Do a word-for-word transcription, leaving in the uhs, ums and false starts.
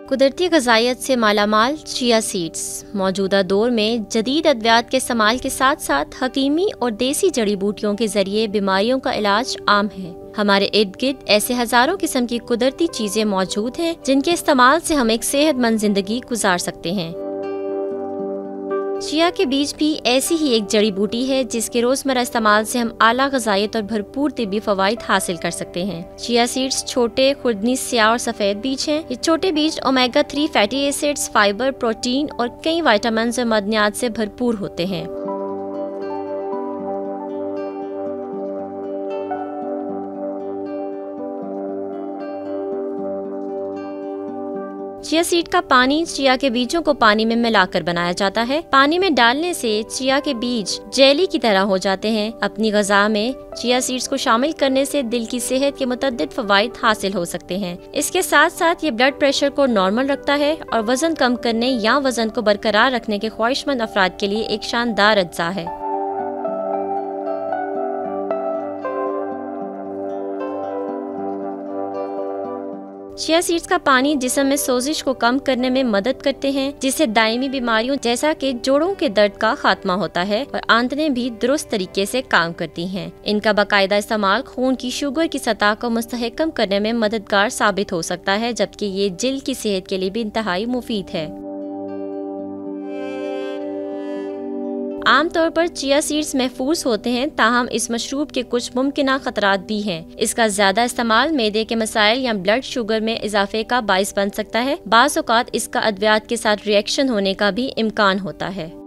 कुदरती ग़िज़ाइयत से मालामाल चिया सीड्स मौजूदा दौर में जदीद अद्वियात के इस्तेमाल के साथ साथ हकीमी और देसी जड़ी बूटियों के जरिए बीमारियों का इलाज आम है। हमारे इर्द गिर्द ऐसे हजारों किस्म की कुदरती चीजें मौजूद हैं जिनके इस्तेमाल से हम एक सेहतमंद जिंदगी गुजार सकते हैं। चिया के बीज भी ऐसी ही एक जड़ी बूटी है जिसके रोजमर्रा इस्तेमाल से हम आला ग़िज़ाइयत और भरपूर तिब्बी फवाइद हासिल कर सकते हैं। चिया सीड्स छोटे खुर्दनी स्याह और सफेद बीज हैं। ये छोटे बीज omega three fatty acids, fibre, protein और कई विटामिन और मदनियात से भरपूर होते हैं। चिया सीड का पानी चिया के बीजों को पानी में मिलाकर बनाया जाता है। पानी में डालने से चिया के बीज जेली की तरह हो जाते हैं। अपनी ग़िज़ा में चिया सीड्स को शामिल करने से दिल की सेहत के मुतअद्दिद फ़वाइद हासिल हो सकते हैं। इसके साथ साथ ये ब्लड प्रेशर को नॉर्मल रखता है और वजन कम करने या वजन को बरकरार रखने के ख्वाहिशमंद अफराद के लिए एक शानदार अज्जा है। चिया सीड्स का पानी जिस्म में सोजिश को कम करने में मदद करते हैं, जिससे दायमी बीमारियों जैसा कि जोड़ों के दर्द का खात्मा होता है और आंतनें भी दुरुस्त तरीके से काम करती हैं। इनका बाकायदा इस्तेमाल खून की शुगर की सतह को मुस्तहकम करने में मददगार साबित हो सकता है, जबकि ये जिल्द की सेहत के लिए भी इंतहाई मुफीद है। आमतौर पर चिया सीड्स महफूज होते हैं, ताहम इस मशरूब के कुछ मुमकिना खतरात भी हैं। इसका ज्यादा इस्तेमाल मैदे के मसाइल या ब्लड शुगर में इजाफे का बाइस बन सकता है। बाज़ औक़ात इसका अद्वियात के साथ रिएक्शन होने का भी इम्कान होता है।